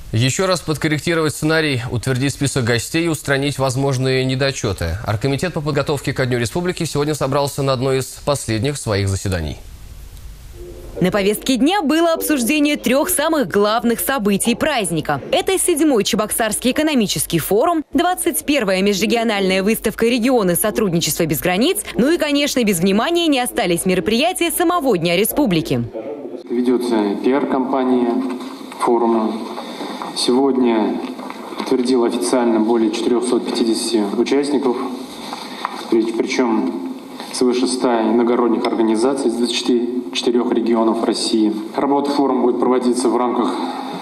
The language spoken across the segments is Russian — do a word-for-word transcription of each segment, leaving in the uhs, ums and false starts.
Еще раз подкорректировать сценарий, утвердить список гостей и устранить возможные недочеты. Оргкомитет по подготовке ко Дню Республики сегодня собрался на одно из последних своих заседаний. На повестке дня было обсуждение трех самых главных событий праздника. Это седьмой Чебоксарский экономический форум, двадцать первая межрегиональная выставка «Регионы сотрудничества без границ», ну и, конечно, без внимания не остались мероприятия самого Дня Республики. Ведется пиар-компания форума. Сегодня подтвердил официально более четырёхсот пятидесяти участников, причем свыше ста иногородних организаций из двадцати четырёх регионов России. Работа форума будет проводиться в рамках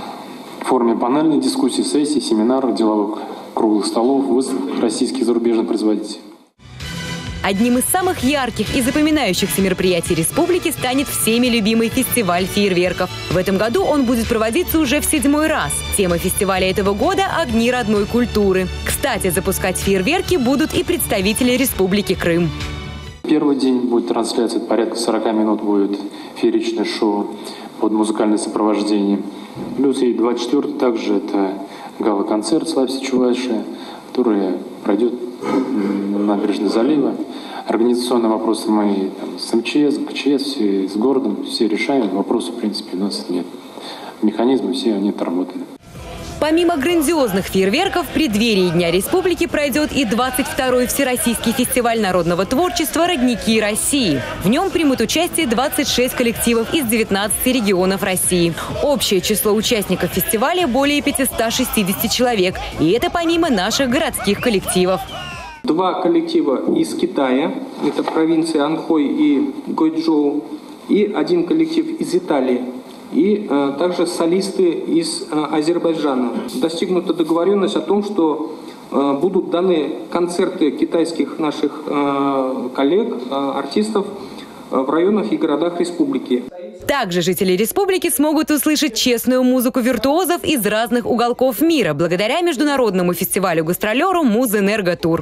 формы панельной дискуссии, сессий, семинаров, деловых круглых столов, выставок российских и зарубежных производителей. Одним из самых ярких и запоминающихся мероприятий республики станет всеми любимый фестиваль фейерверков. В этом году он будет проводиться уже в седьмой раз. Тема фестиваля этого года – «Огни родной культуры». Кстати, запускать фейерверки будут и представители Республики Крым. Первый день будет трансляция, порядка сорока минут будет фееричное шоу под музыкальное сопровождение. Плюс и двадцать четвёртый также это гала-концерт «Славься, Чувашия», который пройдет на набережной залива. Организационные вопросы мы там, с эм че эс, ка че эс, все, с городом, все решаем. Вопросов, в принципе, у нас нет. Механизмы все они отработаны. Помимо грандиозных фейерверков, в преддверии Дня Республики пройдет и двадцать второй Всероссийский фестиваль народного творчества «Родники России». В нем примут участие двадцать шесть коллективов из девятнадцати регионов России. Общее число участников фестиваля более пятисот шестидесяти человек. И это помимо наших городских коллективов. Два коллектива из Китая, это провинции Анхой и Гойчжоу, и один коллектив из Италии. И э, также солисты из э, Азербайджана. Достигнута договоренность о том, что э, будут даны концерты китайских наших э, коллег, э, артистов э, в районах и городах республики. Также жители республики смогут услышать честную музыку виртуозов из разных уголков мира благодаря международному фестивалю-гастролеру «Музэнерго-тур».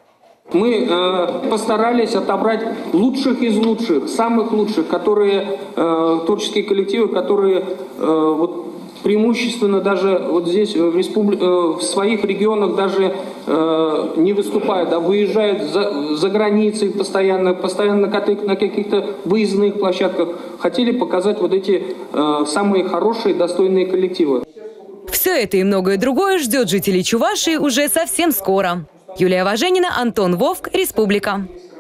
Мы э, постарались отобрать лучших из лучших, самых лучших, которые э, творческие коллективы, которые э, вот, преимущественно даже вот здесь в, республи... э, в своих регионах даже э, не выступают, а выезжают за, за границей постоянно, постоянно на каких-то выездных площадках. Хотели показать вот эти э, самые хорошие, достойные коллективы. Все это и многое другое ждет жителей Чувашии уже совсем скоро. Юлия Важенина, Антон Вовк, Республика.